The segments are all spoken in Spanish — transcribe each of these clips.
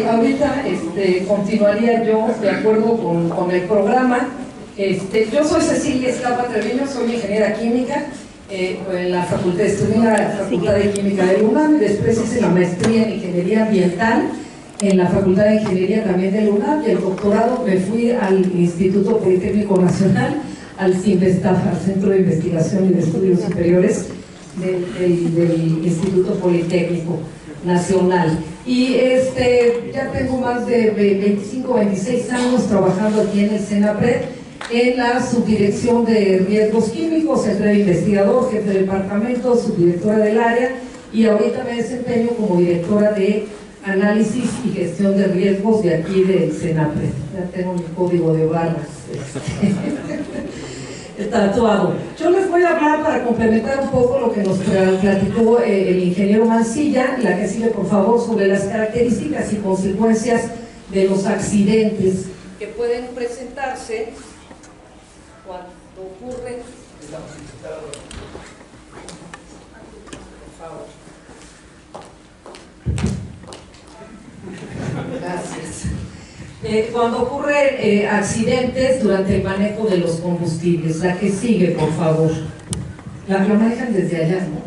ahorita continuaría yo de acuerdo con el programa. Yo soy Cecilia Escapa Treviño, soy ingeniera química, en la facultad, estudié en la Facultad de Química de UNAM, y después hice la maestría en Ingeniería Ambiental en la Facultad de Ingeniería también de UNAM, y el doctorado me fui al Instituto Politécnico Nacional, al CINVESTAF, al Centro de Investigación y de Estudios Superiores del Instituto Politécnico Nacional. Y ya tengo más de 25 26 años trabajando aquí en el CENAPRED, en la subdirección de riesgos químicos, entre investigador, jefe de departamento, subdirectora del área, y ahorita me desempeño como directora de análisis y gestión de riesgos de aquí del CENAPRED. Ya tengo mi código de barras tatuado. Yo les voy a hablar, para complementar un poco lo que nos platicó el ingeniero Mancilla, la que sigue por favor, sobre las características y consecuencias de los accidentes que pueden presentarse cuando ocurren. Por favor. Gracias. Cuando ocurren accidentes durante el manejo de los combustibles. La que sigue, por favor. La manejan desde allá, ¿no?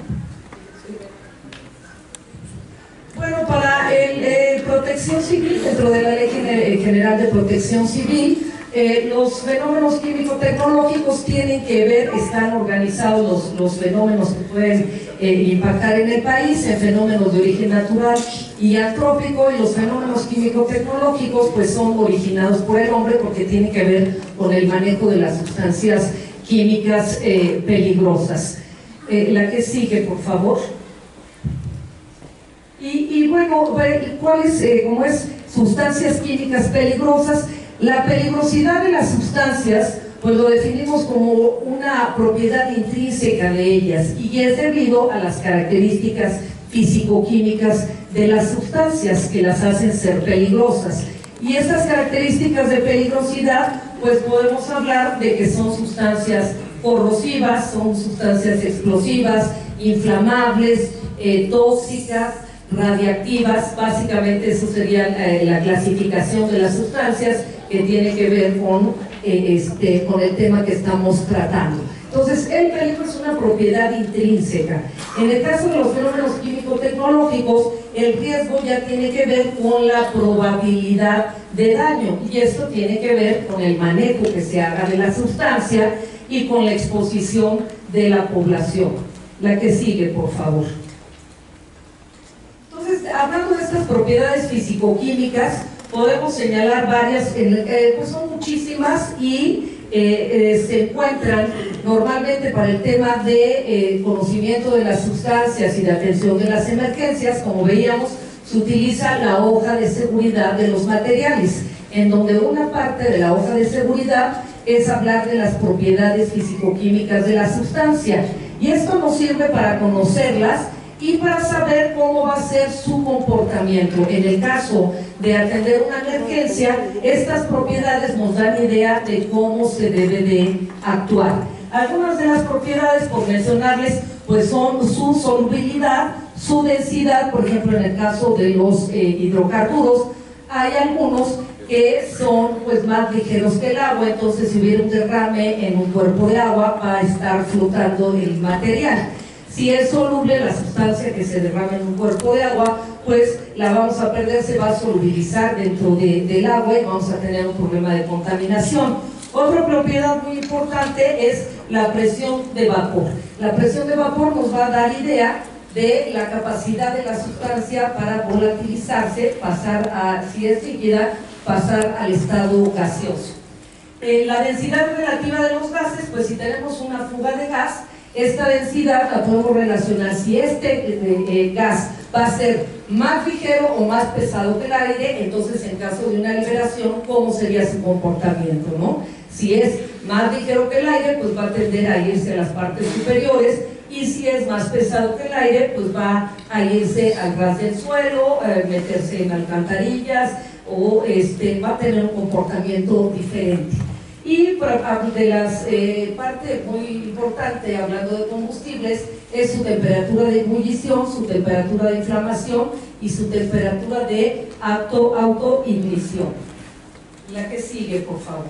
Bueno, para protección civil, dentro de la Ley General de Protección Civil, los fenómenos químico-tecnológicos tienen que ver, están organizados los fenómenos que pueden impactar en el país, en fenómenos de origen natural y antrópico, y los fenómenos químico-tecnológicos pues son originados por el hombre, porque tienen que ver con el manejo de las sustancias químicas peligrosas. La que sigue, por favor. Y bueno, ¿cuáles, como es sustancias químicas peligrosas? La peligrosidad de las sustancias, pues lo definimos como una propiedad intrínseca de ellas, y es debido a las características físico-químicas de las sustancias que las hacen ser peligrosas. Y estas características de peligrosidad, pues podemos hablar de que son sustancias corrosivas, son sustancias explosivas, inflamables, tóxicas, radiactivas. Básicamente eso sería la clasificación de las sustancias, que tiene que ver con el tema que estamos tratando. Entonces, el peligro es una propiedad intrínseca. En el caso de los fenómenos químico-tecnológicos, el riesgo ya tiene que ver con la probabilidad de daño, y esto tiene que ver con el manejo que se haga de la sustancia y con la exposición de la población. La que sigue, por favor. Entonces, hablando de estas propiedades físico-químicas, podemos señalar varias, pues son muchísimas, y se encuentran normalmente para el tema de conocimiento de las sustancias y de atención de las emergencias. Como veíamos, se utiliza la hoja de seguridad de los materiales, en donde una parte de la hoja de seguridad es hablar de las propiedades físico-químicas de la sustancia, y esto nos sirve para conocerlas y para saber cómo va a ser su comportamiento. En el caso de atender una emergencia, estas propiedades nos dan idea de cómo se debe de actuar. Algunas de las propiedades, por mencionarles, pues son su solubilidad, su densidad. Por ejemplo, en el caso de los hidrocarburos, hay algunos que son pues más ligeros que el agua, entonces si hubiera un derrame en un cuerpo de agua, va a estar flotando el material. Si es soluble la sustancia que se derrama en un cuerpo de agua, pues la vamos a perder, se va a solubilizar dentro del agua y vamos a tener un problema de contaminación. Otra propiedad muy importante es la presión de vapor. La presión de vapor nos va a dar idea de la capacidad de la sustancia para volatilizarse, pasar a, si es líquida, pasar al estado gaseoso. La densidad relativa de los gases, pues si tenemos una fuga de gas, esta densidad la podemos relacionar si este gas va a ser más ligero o más pesado que el aire. Entonces, en caso de una liberación, ¿cómo sería su comportamiento, no? Si es más ligero que el aire, pues va a tender a irse a las partes superiores, y si es más pesado que el aire, pues va a irse al ras del suelo, meterse en alcantarillas, o va a tener un comportamiento diferente. Y de las parte muy importante, hablando de combustibles, es su temperatura de ebullición, su temperatura de inflamación y su temperatura de autoignición. La que sigue, por favor.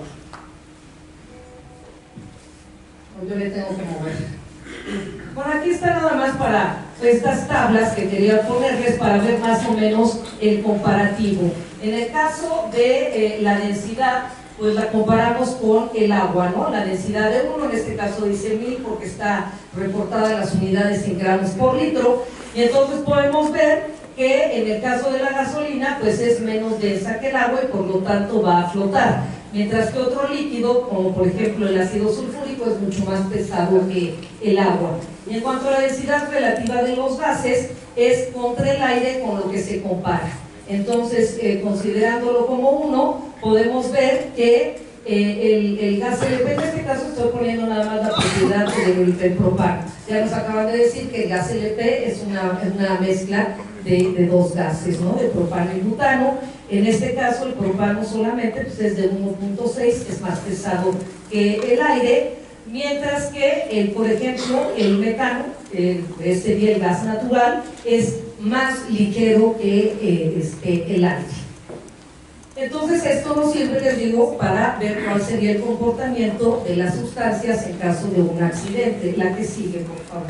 Yo le tengo que mover. Bueno, aquí está nada más para estas tablas que quería ponerles para ver más o menos el comparativo. En el caso de la densidad, pues la comparamos con el agua, ¿no? La densidad de 1, en este caso dice 1000 porque está reportada en las unidades en gramos por litro, y entonces podemos ver que en el caso de la gasolina pues es menos densa que el agua y por lo tanto va a flotar, mientras que otro líquido, como por ejemplo el ácido sulfúrico, es mucho más pesado que el agua. Y en cuanto a la densidad relativa de los gases, es contra el aire con lo que se compara. Entonces, considerándolo como 1, podemos ver que el gas LP, en este caso estoy poniendo nada más la propiedad del propano. Ya nos acaban de decir que el gas LP es una mezcla de dos gases, ¿no? De propano y butano. En este caso el propano solamente pues, es de 1.6, es más pesado que el aire, mientras que, por ejemplo, el metano, sería el gas natural, es más ligero que el aire. Entonces esto nos sirve, les digo, para ver cuál sería el comportamiento de las sustancias en caso de un accidente. La que sigue, por favor.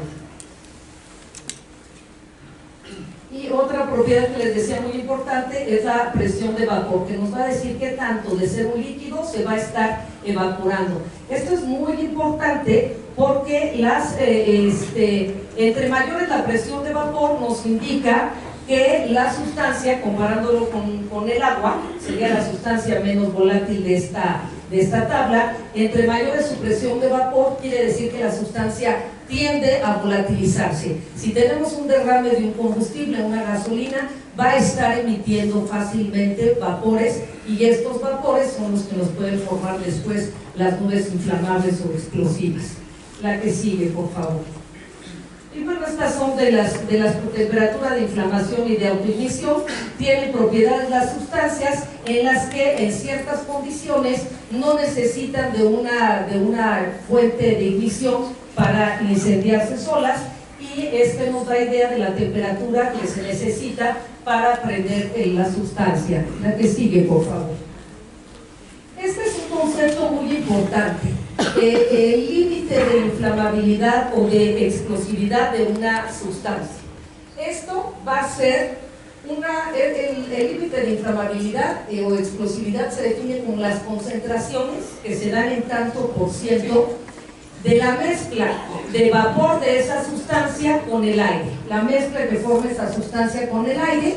Y otra propiedad que les decía muy importante es la presión de vapor, que nos va a decir qué tanto de ser un líquido se va a estar evaporando. Esto es muy importante porque entre mayores la presión de vapor nos indica que la sustancia, comparándolo con el agua, sería la sustancia menos volátil de esta tabla. Entre mayor es su presión de vapor, quiere decir que la sustancia tiende a volatilizarse. Si tenemos un derrame de un combustible, una gasolina, va a estar emitiendo fácilmente vapores, y estos vapores son los que nos pueden formar después las nubes inflamables o explosivas. La que sigue, por favor. Y bueno, estas son de las temperaturas de inflamación y de autoignición. Tienen propiedades las sustancias en las que en ciertas condiciones no necesitan de una fuente de ignición para incendiarse solas, y nos da idea de la temperatura que se necesita para prender la sustancia. La que sigue, por favor. Este es un concepto muy importante. El límite de inflamabilidad o de explosividad de una sustancia. Esto va a ser el límite de inflamabilidad o explosividad se define con las concentraciones que se dan en tanto por ciento de la mezcla de vapor de esa sustancia con el aire. La mezcla que forma esa sustancia con el aire,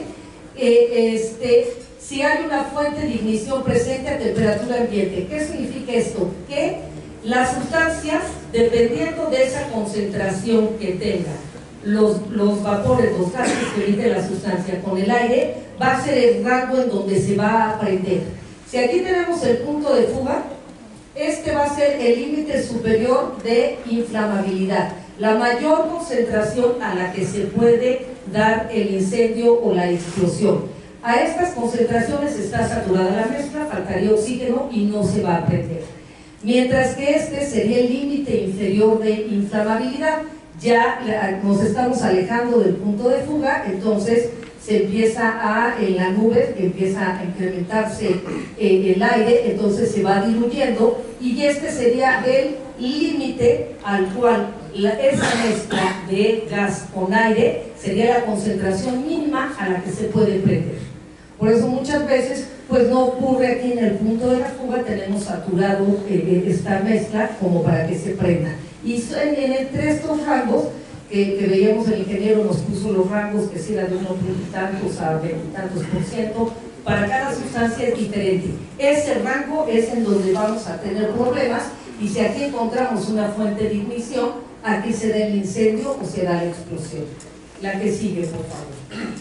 si hay una fuente de ignición presente a temperatura ambiente. ¿Qué significa esto? Que las sustancias, dependiendo de esa concentración que tenga los vapores, los gases que emite la sustancia con el aire, va a ser el rango en donde se va a prender. Si aquí tenemos el punto de fuga, este va a ser el límite superior de inflamabilidad, la mayor concentración a la que se puede dar el incendio o la explosión. A estas concentraciones está saturada la mezcla, faltaría oxígeno y no se va a prender. Mientras que este sería el límite inferior de inflamabilidad. Ya nos estamos alejando del punto de fuga, entonces se empieza en la nube empieza a incrementarse el aire, entonces se va diluyendo, y este sería el límite al cual esa mezcla de gas con aire sería la concentración mínima a la que se puede prender. Por eso muchas veces pues no ocurre aquí en el punto de la fuga, tenemos saturado esta mezcla como para que se prenda. Y entre estos rangos que veíamos, el ingeniero nos puso los rangos, que si era de unos tantos a 20 tantos por ciento, para cada sustancia es diferente. Ese rango es en donde vamos a tener problemas, y si aquí encontramos una fuente de ignición, aquí se da el incendio o se da la explosión. La que sigue, por favor.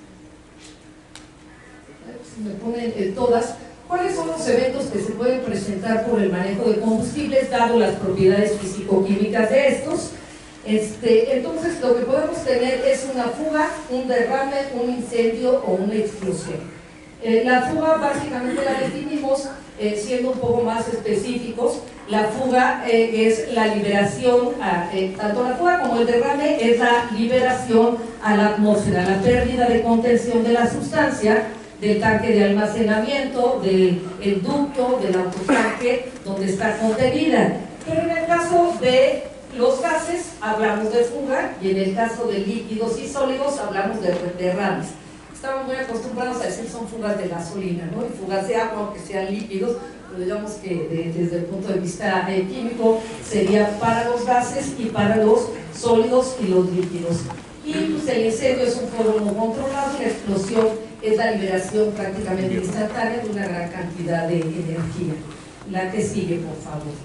Me ponen todas. ¿Cuáles son los eventos que se pueden presentar por el manejo de combustibles, dado las propiedades físico-químicas de estos? Entonces lo que podemos tener es una fuga, un derrame, un incendio o una explosión. La fuga básicamente la definimos siendo un poco más específicos. La fuga es la liberación, tanto la fuga como el derrame es la liberación a la atmósfera, la pérdida de contención de la sustancia del tanque de almacenamiento, del ducto, del autotanque donde está contenida. Pero en el caso de los gases hablamos de fuga y en el caso de líquidos y sólidos hablamos de derrames. Estamos muy acostumbrados a decir son fugas de gasolina, ¿no? Y fugas de agua, aunque sean líquidos, pero digamos que desde el punto de vista químico sería para los gases y para los sólidos y los líquidos. Y pues, el incendio es un fuego no controlado, la explosión es la liberación prácticamente instantánea de una gran cantidad de energía. La que sigue, por favor.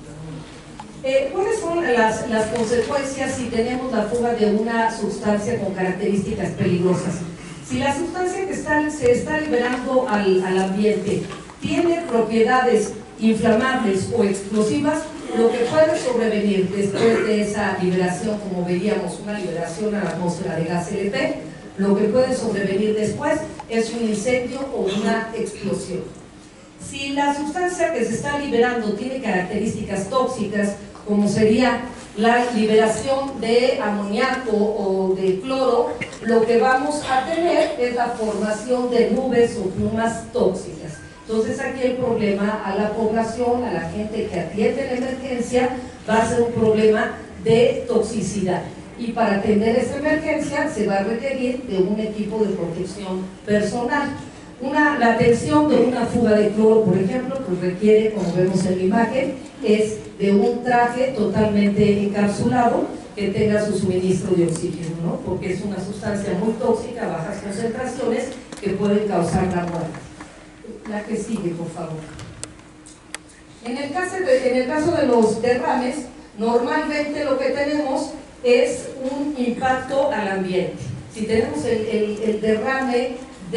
¿Cuáles son las consecuencias si tenemos la fuga de una sustancia con características peligrosas? Si la sustancia que se está liberando al ambiente tiene propiedades inflamables o explosivas, lo que puede sobrevenir después de esa liberación, como veíamos, una liberación a la atmósfera de gas LP, lo que puede sobrevenir después es un incendio o una explosión. Si la sustancia que se está liberando tiene características tóxicas, como sería la liberación de amoníaco o de cloro, lo que vamos a tener es la formación de nubes o plumas tóxicas. Entonces aquí el problema a la población, a la gente que atiende la emergencia, va a ser un problema de toxicidad. Y para atender esa emergencia se va a requerir de un equipo de protección personal. La atención de una fuga de cloro, por ejemplo, pues requiere, como vemos en la imagen, es de un traje totalmente encapsulado que tenga su suministro de oxígeno, ¿no? Porque es una sustancia muy tóxica a bajas concentraciones que pueden causar la muerte. La que sigue, por favor. En el caso de los derrames, normalmente lo que tenemos es un impacto al ambiente. Si tenemos el derrame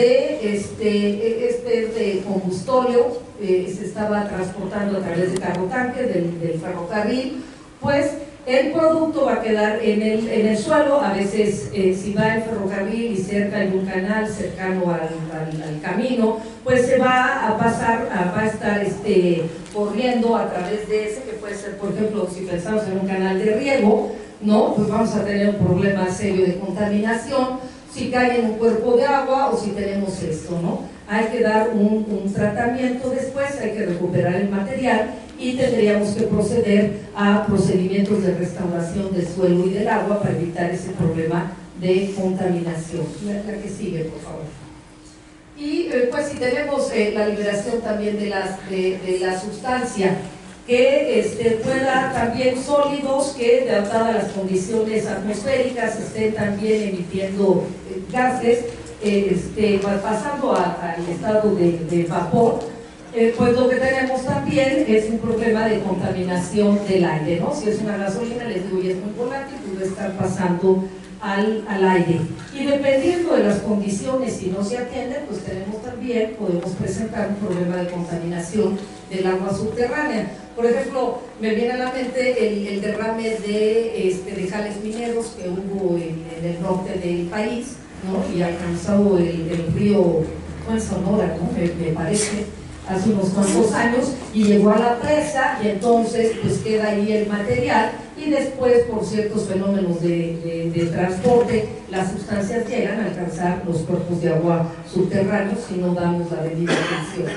de combustorio, se estaba transportando a través de carrotanque del ferrocarril, pues el producto va a quedar en el suelo. A veces si va el ferrocarril y cerca hay un canal cercano al camino, pues se va a pasar, va a estar corriendo a través de ese, que puede ser, por ejemplo, si pensamos en un canal de riego, ¿no? Pues vamos a tener un problema serio de contaminación, si cae en un cuerpo de agua o si tenemos esto, ¿no? Hay que dar un tratamiento después, hay que recuperar el material y tendríamos que proceder a procedimientos de restauración del suelo y del agua para evitar ese problema de contaminación. La que sigue, por favor. Y pues si tenemos la liberación también de la sustancia, que pueda también sólidos que, dadas las condiciones atmosféricas, estén también emitiendo gases, pasando al estado de vapor, pues lo que tenemos también es un problema de contaminación del aire, ¿no? Si es una gasolina, les digo, y es muy volátil, pues va a estar pasando al aire. Y dependiendo de las condiciones, si no se atienden, pues podemos presentar un problema de contaminación del agua subterránea. Por ejemplo, me viene a la mente el derrame de jales mineros que hubo en el norte del país, ¿no? Y alcanzó el río Sonora, ¿no? Me parece, hace unos cuantos años, y llegó a la presa, y entonces pues queda ahí el material, y después por ciertos fenómenos de transporte las sustancias llegan a alcanzar los cuerpos de agua subterráneos si no damos la debida atención.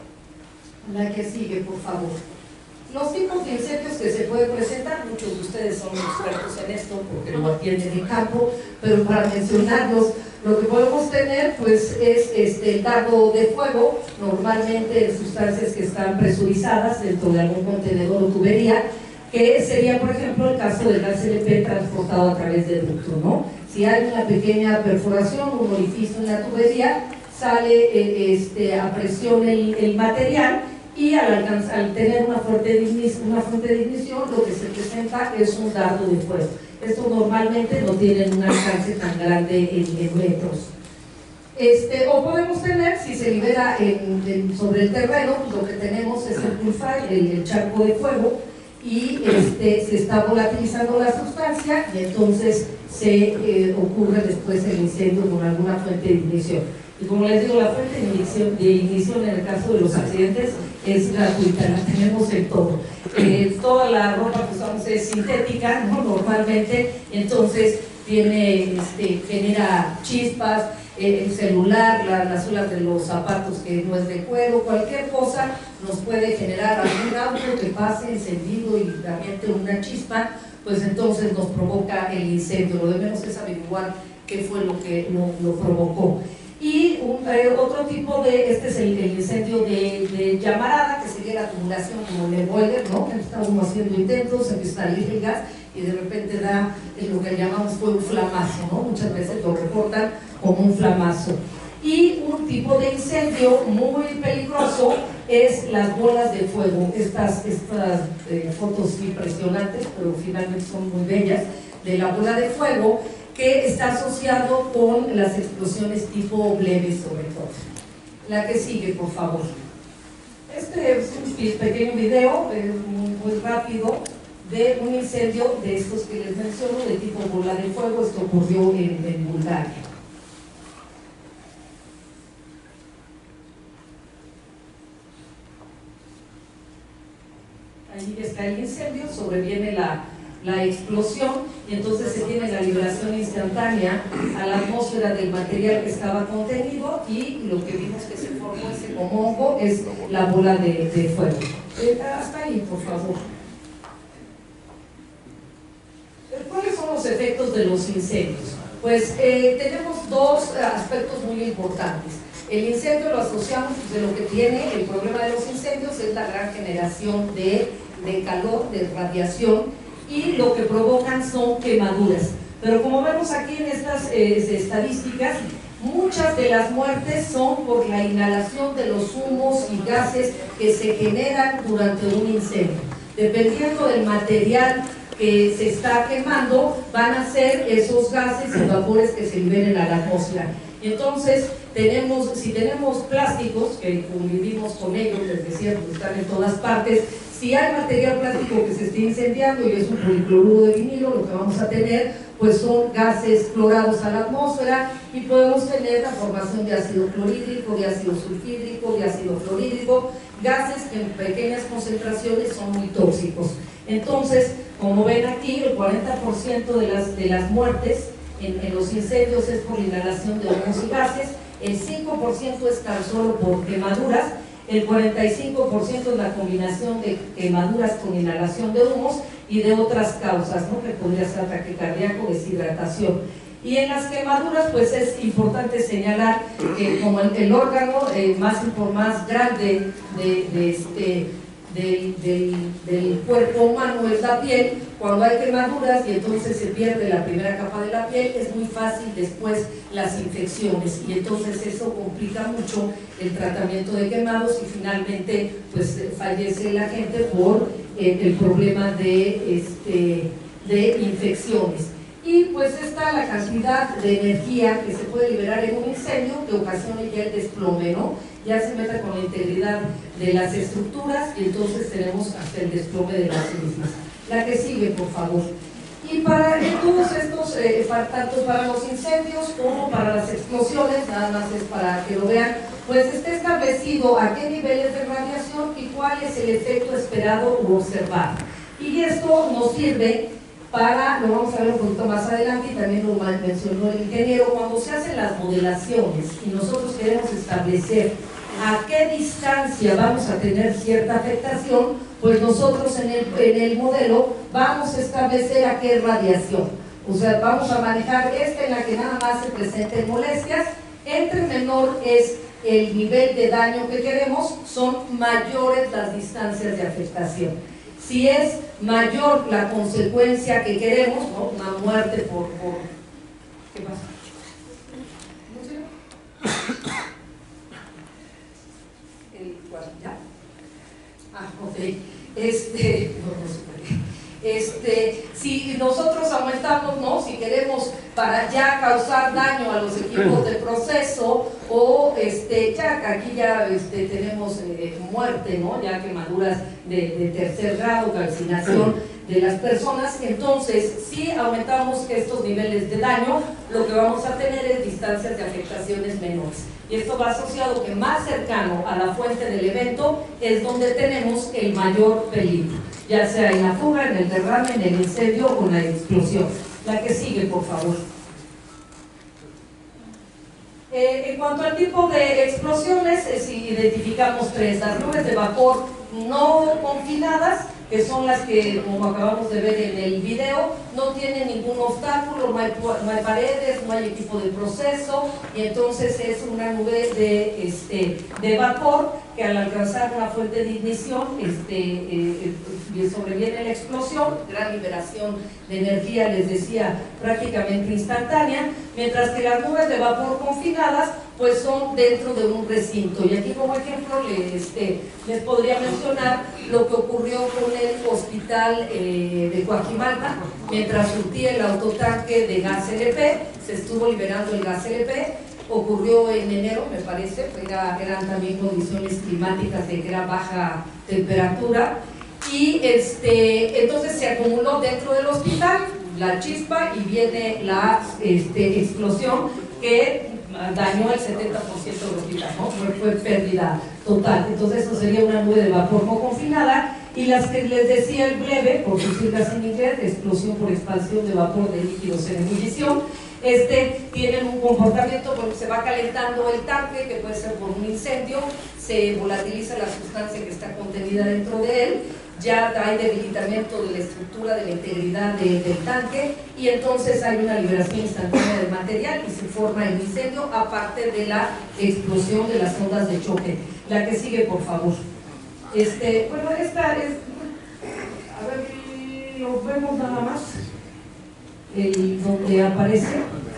La que sigue, por favor. Los tipos de incendios que se pueden presentar, muchos de ustedes son expertos en esto porque lo atienden en campo, pero para mencionarlos, lo que podemos tener pues es el dardo de fuego, normalmente en sustancias que están presurizadas dentro de algún contenedor o tubería, que sería, por ejemplo, el caso del gas LP transportado a través del ducto, ¿no? Si hay una pequeña perforación, un orificio en la tubería, sale a presión el material, y al tener una fuente de ignición, lo que se presenta es un dardo de fuego. Esto normalmente no tiene un alcance tan grande en metros. O podemos tener, si se libera sobre el terreno, pues lo que tenemos es el bullfire, el charco de fuego, y se está volatilizando la sustancia y entonces se ocurre después el incendio con alguna fuente de ignición. Y como les digo, la fuente de ignición en el caso de los accidentes es gratuita, la tenemos en todo. Toda la ropa que usamos es sintética, ¿no? Normalmente, entonces genera chispas, el celular, las suelas de los zapatos que no es de cuero, cualquier cosa nos puede generar algún auto que pase encendido y aviente una chispa, pues entonces nos provoca el incendio. Lo de menos es averiguar qué fue lo que lo provocó. Y otro tipo este es el incendio de llamarada, que sería la acumulación como en el boiler, ¿no? Estamos haciendo intentos, empieza a salir el gas y de repente da lo que llamamos fuego flamazo, ¿no? Muchas veces lo reportan como un flamazo. Y un tipo de incendio muy peligroso es las bolas de fuego. Estas fotos impresionantes, pero finalmente son muy bellas, de la bola de fuego, que está asociado con las explosiones tipo Bleve sobre todo. La que sigue, por favor. Este es un pequeño video, muy rápido, de un incendio de estos que les menciono, de tipo bola de fuego. Esto ocurrió en Bulgaria. Allí está el incendio, sobreviene la explosión y entonces se tiene la liberación instantánea a la atmósfera del material que estaba contenido, y lo que vimos que se formó ese como hongo es la bola de fuego. Hasta ahí, por favor. ¿Cuáles son los efectos de los incendios? Pues tenemos dos aspectos muy importantes. El incendio lo asociamos, de lo que tiene el problema de los incendios es la gran generación de calor, de radiación, y lo que provocan son quemaduras. Pero como vemos aquí en estas estadísticas, muchas de las muertes son por la inhalación de los humos y gases que se generan durante un incendio. Dependiendo del material que se está quemando, van a ser esos gases y vapores que se liberen a la atmósfera. Entonces, si tenemos plásticos, que convivimos con ellos, les decía, pues están en todas partes. Si hay material plástico que se esté incendiando y es un policloruro de vinilo, lo que vamos a tener pues son gases clorados a la atmósfera, y podemos tener la formación de ácido clorhídrico, de ácido sulfídrico, de ácido fluorhídrico, gases que en pequeñas concentraciones son muy tóxicos. Entonces, como ven aquí, el 40% de las muertes en los incendios es por inhalación de humos y gases, el 5% es tan solo por quemaduras, el 45% es la combinación de quemaduras con inhalación de humos y de otras causas, ¿no? Que podría ser ataque cardíaco, deshidratación. Y en las quemaduras, pues es importante señalar que como el órgano más grande del cuerpo humano es la piel, cuando hay quemaduras y entonces se pierde la primera capa de la piel, es muy fácil después las infecciones, y entonces eso complica mucho el tratamiento de quemados, y finalmente pues fallece la gente por el problema de infecciones. Y pues está la cantidad de energía que se puede liberar en un incendio que ocasiona ya el desplome, ¿no? Ya se mete con la integridad de las estructuras y entonces tenemos hasta el desplome de las mismas. La que sigue, por favor. Y para todos estos, tanto para los incendios como para las explosiones, nada más es para que lo vean, pues está establecido a qué niveles de radiación y cuál es el efecto esperado u observado. Y esto nos sirve para, lo vamos a ver un poquito más adelante y también lo mencionó el ingeniero, cuando se hacen las modelaciones y nosotros queremos establecer a qué distancia vamos a tener cierta afectación, pues nosotros en el modelo vamos a establecer a qué radiación. O sea, vamos a manejar en la que nada más se presenten molestias. Entre menor es el nivel de daño que queremos, son mayores las distancias de afectación. Si es mayor la consecuencia que queremos, ¿no? Una muerte por ¿qué pasa? ¿Ya? Ok. Si nosotros aumentamos, ¿no? Si queremos para ya causar daño a los equipos de proceso, o ya aquí ya tenemos muerte, ¿no? Ya quemaduras de tercer grado, calcinación de las personas, entonces si aumentamos estos niveles de daño, lo que vamos a tener es distancias de afectaciones menores. Y y esto va asociado que más cercano a la fuente del evento es donde tenemos el mayor peligro, ya sea en la fuga, en el derrame, en el incendio o en la explosión. La que sigue, por favor. En cuanto al tipo de explosiones, identificamos tres: las nubes de vapor no confinadas, que son las que, como acabamos de ver en el video, no tienen ningún obstáculo, no hay paredes, no hay equipo de proceso, y entonces es una nube de vapor que al alcanzar una fuente de ignición sobreviene la explosión, gran liberación de energía, les decía, prácticamente instantánea, mientras que las nubes de vapor confinadas pues son dentro de un recinto. Y aquí como ejemplo les podría mencionar lo que ocurrió con el hospital de Coajimalpa. Mientras surtía el autotanque de gas LP, se estuvo liberando el gas LP. Ocurrió en enero, me parece, eran también condiciones climáticas de que era baja temperatura, y entonces se acumuló dentro del hospital la chispa y viene la explosión que dañó el 70% del hospital, ¿no? Fue pérdida total. Entonces eso sería una nube de vapor no confinada. Y las que les decía el breve, por sus siglas en inglés, explosión por expansión de vapor de líquidos en ebullición, tienen un comportamiento porque se va calentando el tanque, que puede ser por un incendio, se volatiliza la sustancia que está contenida dentro de él, ya hay debilitamiento de la estructura, de la integridad del tanque, y entonces hay una liberación instantánea del material y se forma el incendio, aparte de la explosión de las ondas de choque. La que sigue, por favor. Bueno, esta es, a ver, lo vemos nada más, donde aparece,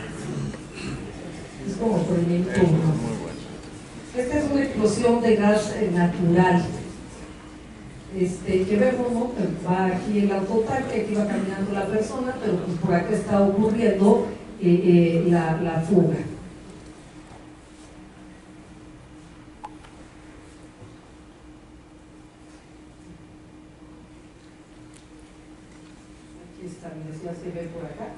es como por el minuto 1. Esta es una explosión de gas natural, que vemos, ¿no? Va aquí el autotanque, aquí va caminando la persona, pero pues por acá está ocurriendo la fuga. Aquí está, ya se ve por acá.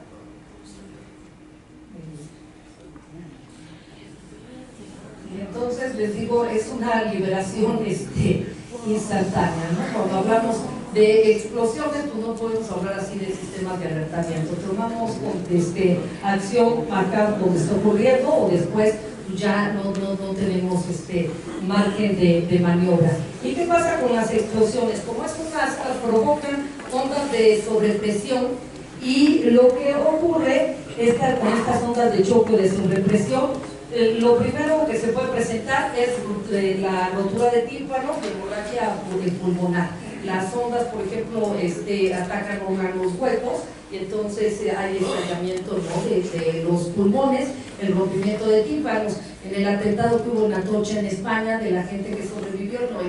Y entonces les digo, es una liberación instantánea, ¿no? Cuando hablamos de explosiones, pues no podemos hablar así de sistemas de alertamiento. Tomamos acción marcando lo que está ocurriendo, o después ya no tenemos margen de maniobra. ¿Y qué pasa con las explosiones? Como estas provocan ondas de sobrepresión, y lo que ocurre con estas ondas de choque de sobrepresión, lo primero que se puede presentar es la rotura de tímpano, de hemorragia pulmonar. Las ondas, por ejemplo, atacan órganos huecos, y entonces hay estallamiento, ¿no? de los pulmones, el rompimiento de tímpanos. En el atentado que hubo en Atocha, en España, de la gente que sobrevivió, el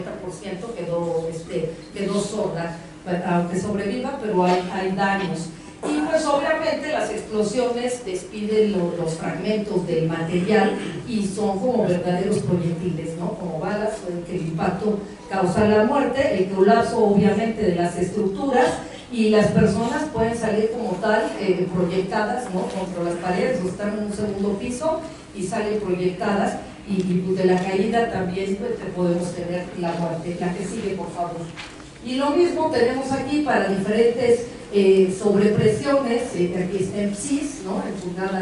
90% quedó sorda, aunque sobreviva, pero hay daños. Y pues obviamente las explosiones despiden los fragmentos del material y son como verdaderos proyectiles, ¿no? Como balas, que el impacto causa la muerte, el colapso obviamente de las estructuras, y las personas pueden salir como tal proyectadas, ¿no? Contra las paredes, o están en un segundo piso y salen proyectadas, y de la caída también pues, podemos tener la muerte. La que sigue, por favor. Y lo mismo tenemos aquí para diferentes sobrepresiones, aquí está en psis, ¿no? En pulgadas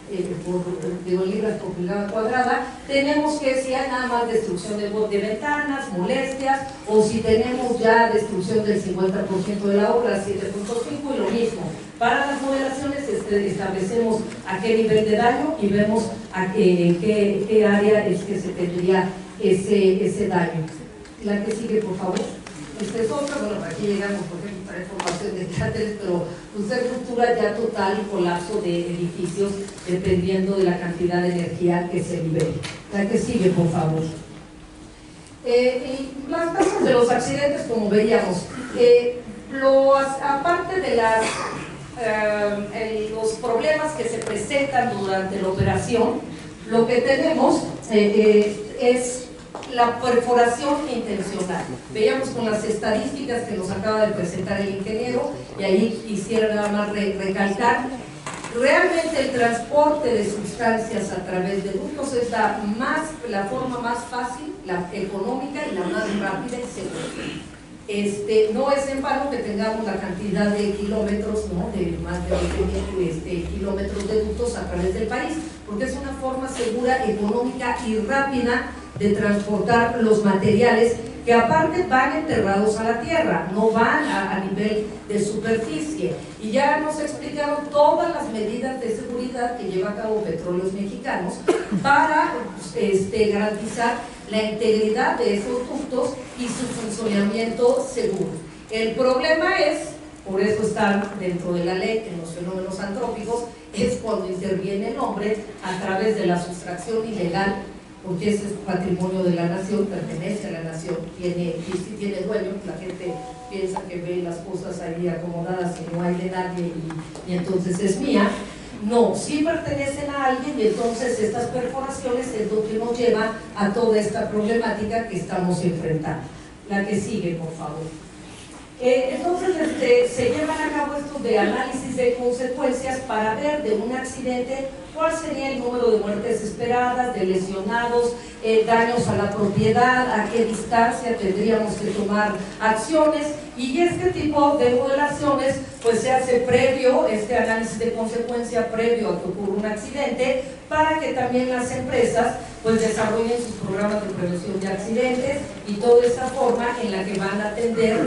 libras por pulgada cuadrada. Tenemos que si hay nada más destrucción de ventanas, molestias, o si tenemos ya destrucción del 50% de la obra, 7.5, y lo mismo. Para las modelaciones establecemos a qué nivel de daño y vemos en qué área es que se tendría ese daño. La que sigue, por favor. Esta es otra, bueno, aquí llegamos, por ejemplo, para información de cráteres, pero usted ruptura ya total y colapso de edificios dependiendo de la cantidad de energía que se libere. La que sigue, por favor. Y las causas de los accidentes, como veíamos, aparte de los problemas que se presentan durante la operación, lo que tenemos es la perforación intencional. Veíamos con las estadísticas que nos acaba de presentar el ingeniero, y ahí quisiera nada más recalcar Realmente el transporte de sustancias a través de ductos es la forma más fácil, la económica y la más rápida y segura. No es en vano que tengamos la cantidad de kilómetros, ¿no?, de más de 20.000 kilómetros de ductos a través del país, porque es una forma segura, económica y rápida de transportar los materiales que aparte van enterrados a la tierra, no van a nivel de superficie. Y ya nos explicaron todas las medidas de seguridad que lleva a cabo Petróleos Mexicanos para garantizar la integridad de esos ductos y su funcionamiento seguro. El problema es, por eso están dentro de la ley en los fenómenos antrópicos, es cuando interviene el hombre a través de la sustracción ilegal, porque ese es patrimonio de la nación, pertenece a la nación, y si tiene dueño, la gente piensa que ve las cosas ahí acomodadas y no hay de nadie y entonces es mía. No, sí pertenecen a alguien y entonces estas perforaciones es lo que nos lleva a toda esta problemática que estamos enfrentando. La que sigue, por favor. Entonces se llevan a cabo estos de análisis de consecuencias para ver de un accidente cuál sería el número de muertes esperadas, de lesionados, daños a la propiedad, a qué distancia tendríamos que tomar acciones, y este tipo de modelaciones pues se hace previo, este análisis de consecuencia previo a que ocurra un accidente, para que también las empresas pues desarrollen sus programas de prevención de accidentes y toda esta forma en la que van a atender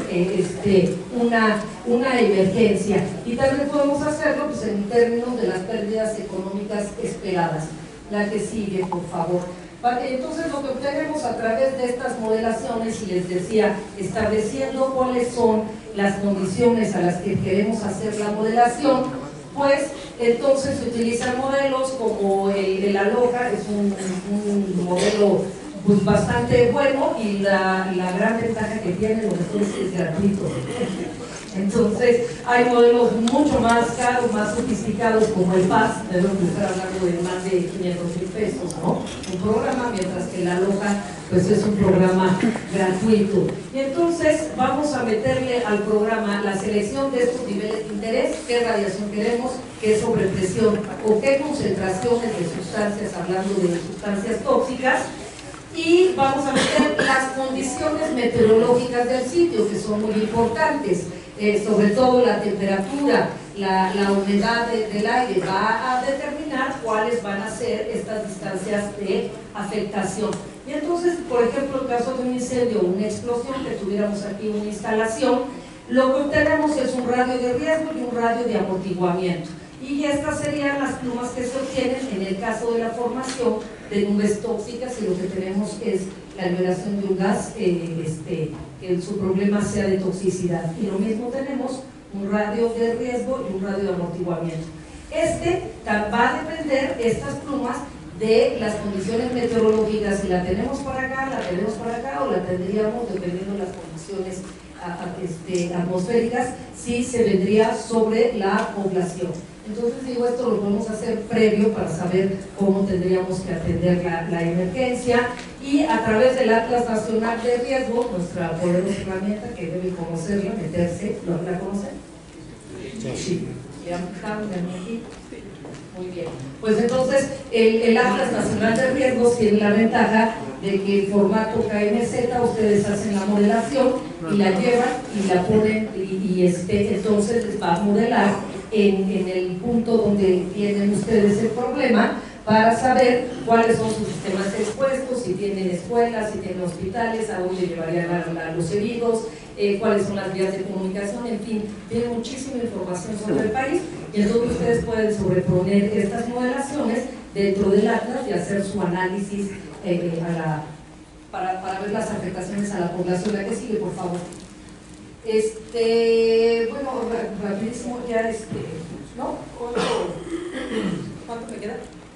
una emergencia. Y también podemos hacerlo pues en términos de las pérdidas económicas esperadas. La que sigue, por favor. Entonces lo que obtenemos a través de estas modelaciones, y les decía, estableciendo cuáles son las condiciones a las que queremos hacer la modelación, pues entonces se utilizan modelos como el Aloha, es un modelo pues bastante bueno, y la gran ventaja que tiene, lo mejor es que es gratuito. Entonces hay modelos mucho más caros, más sofisticados, como el PAS, debemos estar hablando de más de 500,000 pesos, ¿no? Un programa, mientras que el Aloha pues es un programa gratuito. Y entonces vamos a meterle al programa la selección de estos niveles de interés, qué radiación queremos, qué sobrepresión o qué concentraciones de sustancias, hablando de sustancias tóxicas, y vamos a meter las condiciones meteorológicas del sitio, que son muy importantes. Sobre todo la temperatura, la humedad del aire va a determinar cuáles van a ser estas distancias de afectación. Y entonces, por ejemplo, en caso de un incendio o una explosión, que tuviéramos aquí una instalación, lo que obtenemos es un radio de riesgo y un radio de amortiguamiento. Y estas serían las plumas que se obtienen en el caso de la formación de nubes tóxicas, y lo que tenemos es la liberación de un gas que su problema sea de toxicidad. Y lo mismo tenemos un radio de riesgo y un radio de amortiguamiento. Va a depender, estas plumas, de las condiciones meteorológicas. Si la tenemos para acá, la tenemos para acá, o la tendríamos, dependiendo de las condiciones atmosféricas, si se vendría sobre la población. Entonces digo, esto lo podemos hacer previo para saber cómo tendríamos que atender la emergencia, y a través del Atlas Nacional de Riesgo, nuestra poderosa herramienta que deben conocerla, meterse. ¿La conocen? Sí. ¿Ya fijaron aquí? Muy bien. Pues entonces el Atlas Nacional de Riesgos tiene la ventaja de que en formato KMZ ustedes hacen la modelación y la llevan y la ponen, y entonces les va a modelar en el punto donde tienen ustedes el problema, para saber cuáles son sus sistemas expuestos, si tienen escuelas, si tienen hospitales, a dónde llevarían a los heridos, cuáles son las vías de comunicación, en fin, tiene muchísima información sobre el país, y entonces ustedes pueden sobreponer estas modelaciones dentro del Atlas y hacer su análisis para ver las afectaciones a la población. La que sigue, por favor. Bueno, rapidísimo ya, ¿no? ¿Cuánto me queda?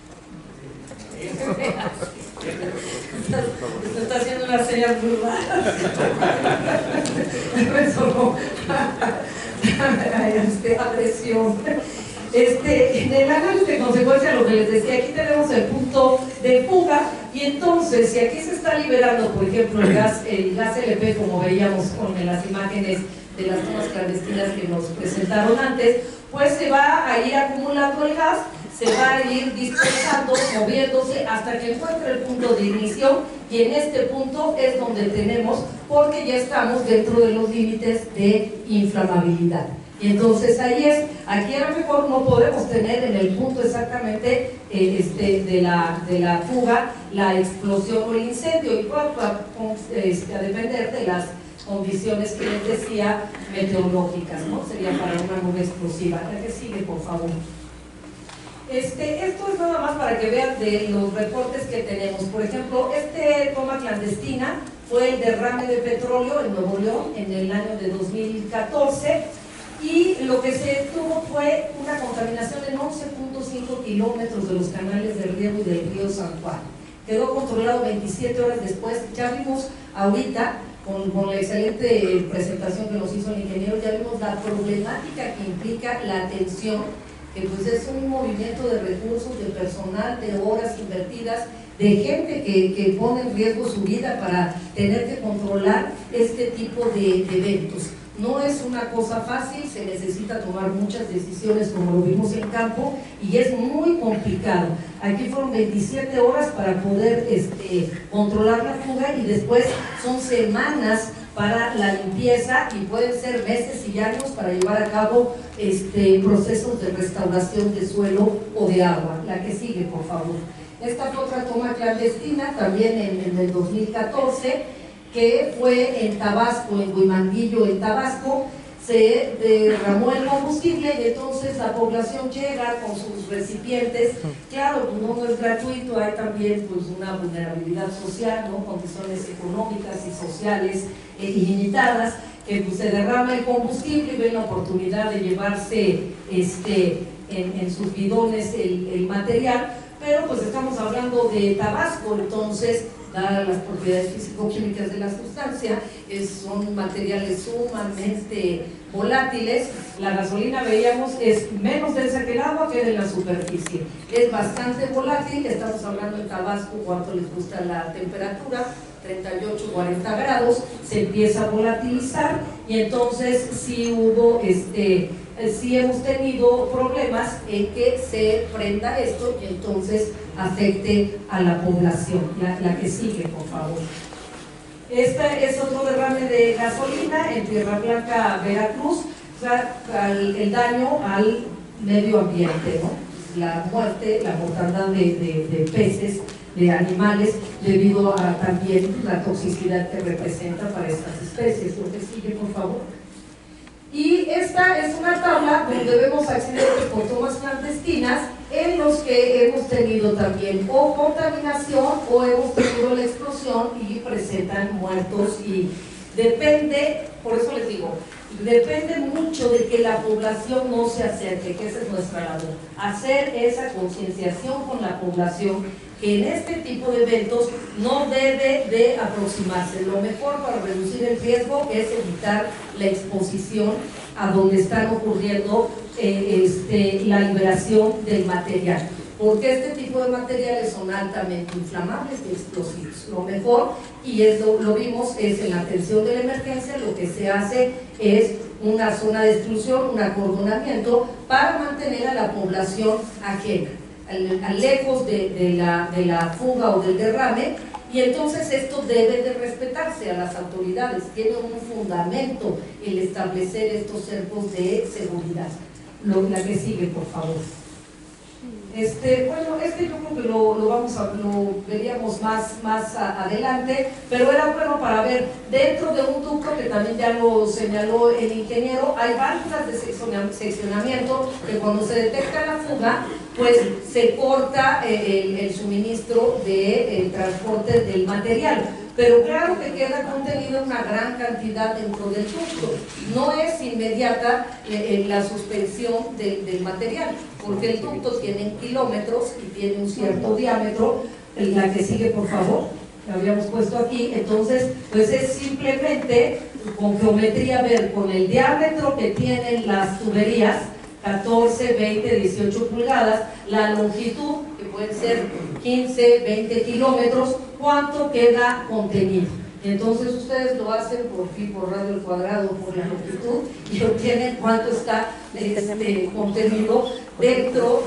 Está haciendo una señal muy rara. Eso no. Presión. En el análisis de consecuencia, lo que les decía, aquí tenemos el punto de fuga, y entonces si aquí se está liberando, por ejemplo, el gas LP, como veíamos con las imágenes de las tomas clandestinas que nos presentaron antes, pues se va a ir acumulando el gas, se va a ir dispersando, moviéndose hasta que encuentre el punto de ignición, y en este punto es donde tenemos, porque ya estamos dentro de los límites de inflamabilidad. Y entonces ahí es, aquí a lo mejor no podemos tener en el punto exactamente de la fuga la explosión o el incendio, y va a depender de las condiciones que les decía meteorológicas, ¿no? Sería para una nube explosiva. La que sigue, por favor. Esto es nada más para que vean de los reportes que tenemos. Por ejemplo, toma clandestina fue el derrame de petróleo en Nuevo León en el año de 2014, y lo que se tuvo fue una contaminación en 11.5 kilómetros de los canales del riego y del río San Juan. Quedó controlado 27 horas después. Ya vimos ahorita, con la excelente presentación que nos hizo el ingeniero, ya vimos la problemática que implica la atención, que pues es un movimiento de recursos, de personal, de horas invertidas, de gente que pone en riesgo su vida para tener que controlar este tipo de eventos. No es una cosa fácil, se necesita tomar muchas decisiones, como lo vimos en campo, y es muy complicado. Aquí fueron 27 horas para poder controlar la fuga, y después son semanas para la limpieza, y pueden ser meses y años para llevar a cabo procesos de restauración de suelo o de agua. La que sigue, por favor. Esta fue otra toma clandestina, también en el 2014, que fue en Tabasco, en Huimanguillo, en Tabasco. Se derramó el combustible, y entonces la población llega con sus recipientes. Claro, pues no es gratuito, hay también pues una vulnerabilidad social, ¿no? Condiciones económicas y sociales ilimitadas, que pues, se derrama el combustible y ven la oportunidad de llevarse en sus bidones el material, pero pues estamos hablando de Tabasco, entonces dadas las propiedades físico-químicas de la sustancia, son materiales sumamente volátiles. La gasolina, veíamos, es menos densa que el agua, queda en la superficie, es bastante volátil. Estamos hablando en Tabasco, cuánto les gusta la temperatura, 38, 40 grados, se empieza a volatilizar, y entonces sí hubo sí hemos tenido problemas en que se prenda esto y entonces afecte a la población. La que sigue, por favor. Este es otro derrame de gasolina en Tierra Blanca, Veracruz. O sea, el daño al medio ambiente, ¿no? La muerte, la mortandad de peces, de animales, debido a también la toxicidad que representa para estas especies. Lo que sigue, por favor. Y esta es una tabla donde vemos accidentes por tomas clandestinas en los que hemos tenido también o contaminación o hemos tenido la explosión y presentan muertos, y depende, por eso les digo, depende mucho de que la población no se acerque, que esa es nuestra labor, hacer esa concienciación con la población, que en este tipo de eventos no debe de aproximarse. Lo mejor para reducir el riesgo es evitar la exposición a donde están ocurriendo la liberación del material, porque este tipo de materiales son altamente inflamables y explosivos. Lo mejor, y lo vimos, es en la atención de la emergencia, lo que se hace es una zona de exclusión, un acordonamiento para mantener a la población ajena, lejos de la fuga o del derrame, y entonces esto debe de respetarse a las autoridades. Tiene un fundamento el establecer estos cercos de seguridad. La que sigue, por favor. Bueno, yo creo que lo veríamos más adelante, pero era bueno para ver, dentro de un ducto, que también ya lo señaló el ingeniero, hay válvulas de seccionamiento que cuando se detecta la fuga, pues se corta el suministro del transporte del material. Pero claro que queda contenida una gran cantidad dentro del ducto. No es inmediata la suspensión del material, porque el ducto tiene kilómetros y tiene un cierto diámetro. La que sigue, por favor, la habíamos puesto aquí. Entonces, pues es simplemente con geometría ver con el diámetro que tienen las tuberías, 14, 20, 18 pulgadas, la longitud, que pueden ser 15, 20 kilómetros, cuánto queda contenido. Entonces ustedes lo hacen por pi por radio al cuadrado, por la longitud, y obtienen cuánto está contenido dentro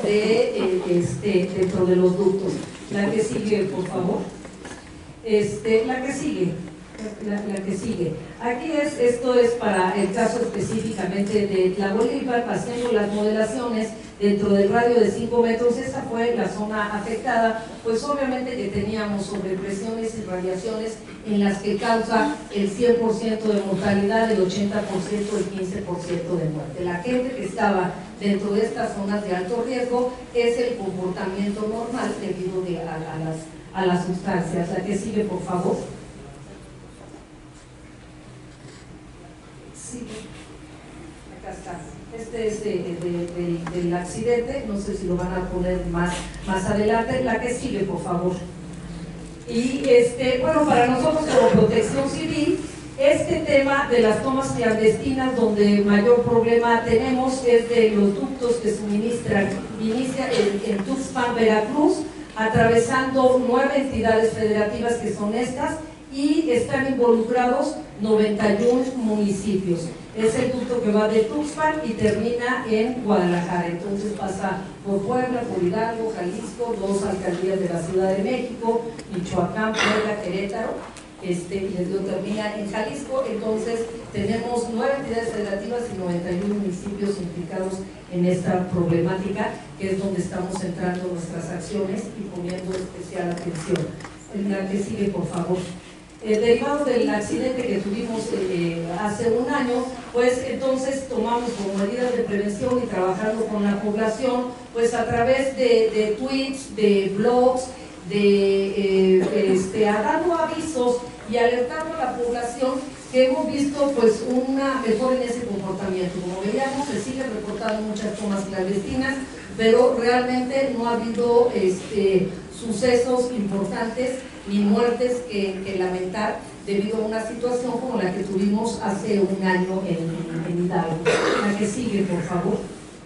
de los ductos. La que sigue, por favor. La que sigue. Aquí esto es para el caso específicamente de la Bolívar, haciendo las modelaciones dentro del radio de 5 metros. Esa fue la zona afectada, pues obviamente que teníamos sobrepresiones y radiaciones en las que causa el 100% de mortalidad, el 80%, el 15% de muerte. La gente que estaba dentro de estas zonas de alto riesgo es el comportamiento normal debido a las sustancias. La que sigue, por favor. Sí, acá está. Este es del accidente, no sé si lo van a poner más adelante. La que sigue, por favor. Y bueno, para nosotros como Protección Civil, este tema de las tomas clandestinas, donde mayor problema tenemos es de los ductos que suministran, inicia en Tuxpan, Veracruz, atravesando 9 entidades federativas que son estas, y están involucrados 91 municipios. Es el ducto que va de Tuxpan y termina en Guadalajara. Entonces pasa por Puebla, por Hidalgo, Jalisco, 2 alcaldías de la Ciudad de México, Michoacán, Puebla, Querétaro, y les digo, termina en Jalisco. Entonces tenemos 9 entidades federativas y 91 municipios implicados en esta problemática, que es donde estamos centrando nuestras acciones y poniendo especial atención. La que sigue, por favor. Derivado del accidente que tuvimos hace un año, pues entonces tomamos como medidas de prevención y trabajando con la población, pues a través de tweets, de blogs, dando avisos y alertando a la población que hemos visto pues una mejora en ese comportamiento. Como veíamos, se siguen reportando muchas tomas clandestinas, pero realmente no ha habido sucesos importantes ni muertes que lamentar debido a una situación como la que tuvimos hace un año en Hidalgo. La que sigue, por favor.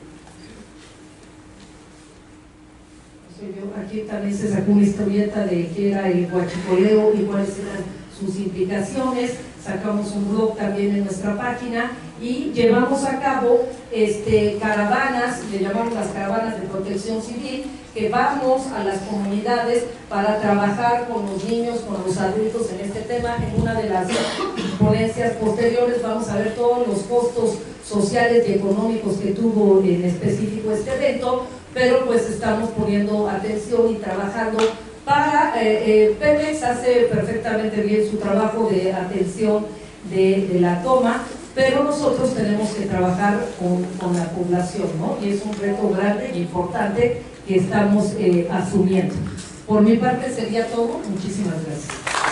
Aquí también se sacó una historieta de qué era el huachicoleo y cuáles eran sus implicaciones. Sacamos un blog también en nuestra página y llevamos a cabo caravanas, le llamamos las caravanas de Protección Civil, que vamos a las comunidades para trabajar con los niños, con los adultos en este tema. En una de las ponencias posteriores vamos a ver todos los costos sociales y económicos que tuvo en específico este evento, pero pues estamos poniendo atención y trabajando para Pemex hace perfectamente bien su trabajo de atención de la toma, pero nosotros tenemos que trabajar con la población, ¿no? Y es un reto grande e importante que estamos asumiendo. Por mi parte sería todo. Muchísimas gracias.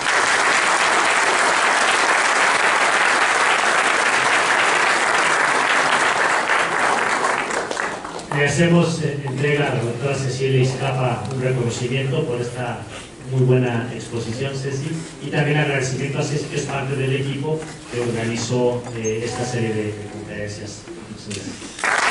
Le hacemos entrega a la doctora Cecilia Izcapa un reconocimiento por esta muy buena exposición, Ceci, y también agradecimiento a Ceci, que es parte del equipo que organizó esta serie de conferencias. Muchas gracias.